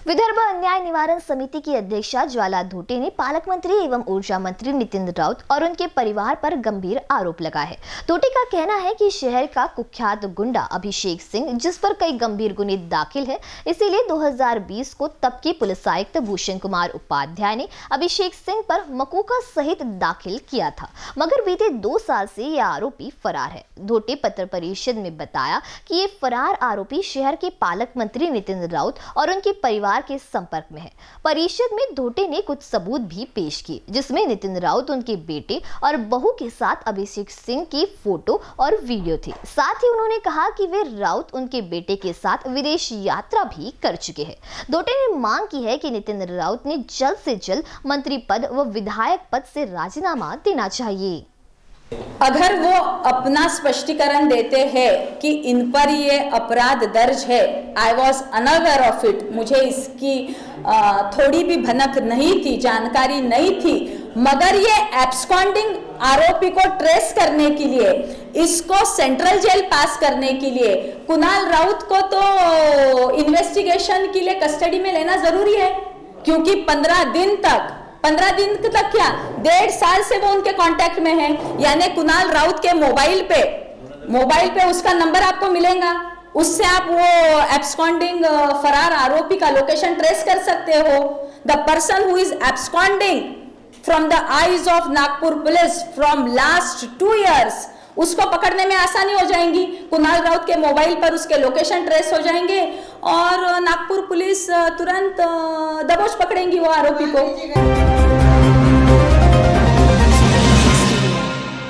विदर्भ अन्याय निवारण समिति की अध्यक्षा ज्वाला धोटे ने पालक मंत्री एवं ऊर्जा मंत्री नितिन राउत और उनके परिवार पर गंभीर आरोप लगाए हैं। धोटे का कहना है कि शहर का कुख्यात गुंडा अभिषेक सिंह, जिस पर कई गंभीर गुने दाखिल है, इसीलिए 2020 को तब के पुलिस आयुक्त भूषण कुमार उपाध्याय ने अभिषेक सिंह पर मकोका सहित दाखिल किया था, मगर बीते 2 साल से यह आरोपी फरार है। धोटे पत्र परिषद में बताया कि ये फरार आरोपी शहर के पालक मंत्री नितिन राउत और उनके परिवार के संपर्क में है। परिषद में धोटे ने कुछ सबूत भी पेश किए, जिसमें नितिन राउत, उनके बेटे और बहू के साथ अभिषेक सिंह की फोटो और वीडियो थी। साथ ही उन्होंने कहा कि वे राउत उनके बेटे के साथ विदेश यात्रा भी कर चुके हैं। धोटे ने मांग की है कि नितिन राउत ने जल्द से जल्द मंत्री पद व विधायक पद से राजीनामा देना चाहिए। अगर वो अपना स्पष्टीकरण देते हैं कि इन पर ये अपराध दर्ज है, I was unaware of it, मुझे इसकी थोड़ी भी भनक नहीं थी, जानकारी नहीं थी, मगर ये एब्सकॉन्डिंग आरोपी को ट्रेस करने के लिए, इसको सेंट्रल जेल पास करने के लिए कुणाल राउत को तो इन्वेस्टिगेशन के लिए कस्टडी में लेना जरूरी है, क्योंकि 15 दिन तक क्या 1.5 साल से वो उनके कांटेक्ट में है। यानी कुणाल राउत के मोबाइल पे उसका नंबर आपको मिलेगा, उससे आप वो एब्सकॉन्डिंग फरार आरोपी का लोकेशन ट्रेस कर सकते हो। The person who is absconding from the eyes of Nagpur police from last 2 years, उसको पकड़ने में आसानी हो जाएगी। कुणाल राउत के मोबाइल पर उसके लोकेशन ट्रेस हो जाएंगे और नागपुर पुलिस तुरंत दबोच पकड़ेंगी वो आरोपी को।